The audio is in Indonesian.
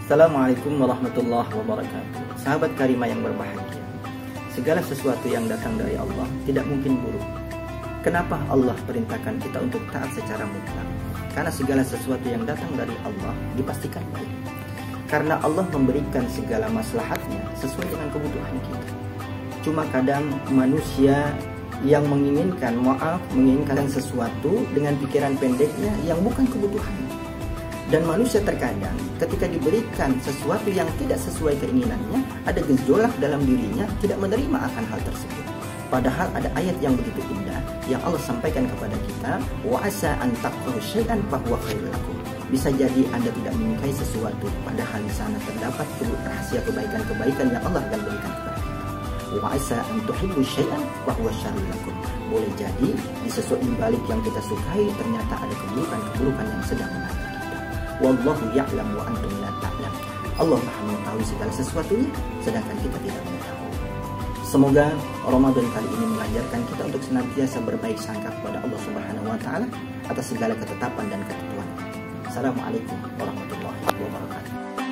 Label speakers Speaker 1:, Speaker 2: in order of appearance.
Speaker 1: Assalamualaikum warahmatullahi wabarakatuh. Sahabat Karimah yang berbahagia, segala sesuatu yang datang dari Allah tidak mungkin buruk. Kenapa Allah perintahkan kita untuk taat secara mutlak? Karena segala sesuatu yang datang dari Allah dipastikan baik. Karena Allah memberikan segala maslahatnya sesuai dengan kebutuhan kita. Cuma kadang manusia yang menginginkan sesuatu dengan pikiran pendeknya yang bukan kebutuhannya. Dan manusia terkadang ketika diberikan sesuatu yang tidak sesuai keinginannya, ada gejolak dalam dirinya, tidak menerima akan hal tersebut. Padahal ada ayat yang begitu indah yang Allah sampaikan kepada kita, wa asa an takrahu syai'an fa huwa khairul lakum. Bisa jadi Anda tidak menyukai sesuatu, padahal di sana terdapat rahasia kebaikan-kebaikan yang Allah akan berikan kepada kita. Wa asa an tuhibbu syai'an fa huwa syarrul lakum. Boleh jadi di sesuatu balik yang kita sukai ternyata ada keburukan-keburukan yang sedang menanti kita. Wallahu ya'lam wa antum la ta'lam. Allah Maha mengetahui segala sesuatunya, sedangkan kita tidak mengetahui. Semoga Ramadan kali ini mengajarkan kita untuk senantiasa berbaik sangka kepada Allah Subhanahu wa taala atas segala ketetapan dan ketentuan. Assalamualaikum warahmatullahi wabarakatuh.